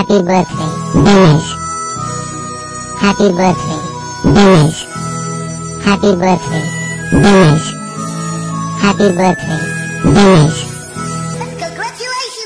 Happy birthday, Dinesh. Happy birthday, Dinesh. Happy birthday, Dinesh. Happy birthday, Dinesh. Congratulations!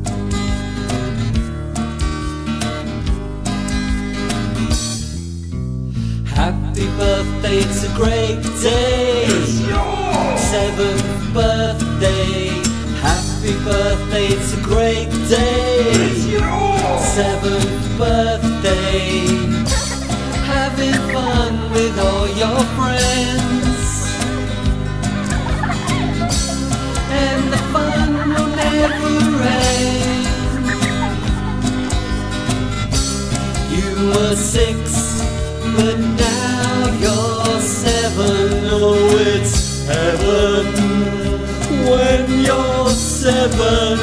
Happy birthday, it's a great day. It's yours. 7th birthday. Happy birthday, it's a great day. It's yours. 7th birthday. Having fun with all your friends, and the fun will never end. You were 6, but now you're 7. Oh, it's heaven when you're 7.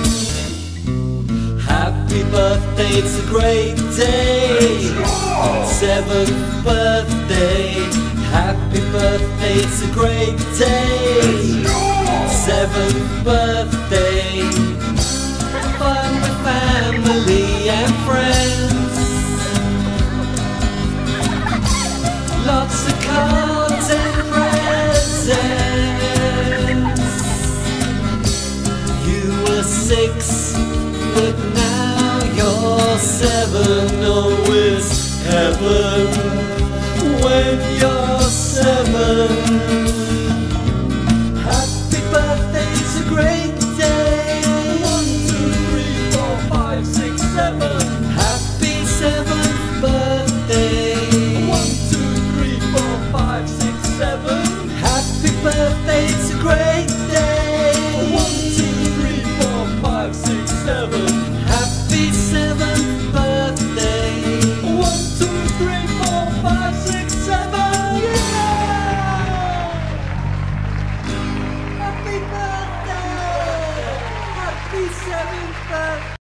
Happy birthday, it's a great day. 7th birthday. Happy birthday, it's a great day. 7th birthday. Fun with family and friends. Lots of cards and presents. You were 6, but now you're 7. Oh, it's heaven when you're 7. Happy birthday, it's a great day. 1, 2, 3, 4, 5, 6, 7. Happy 7th birthday. 1, 2, 3, 4, 5, 6, 7. Happy birthday, it's a great day. 1, 2, 3, 4, 5, 6, 7. Happy 7th birthday. 1, 2, 3, 4, 5, 6, 7. Yeah! Happy birthday! Happy 7th birthday!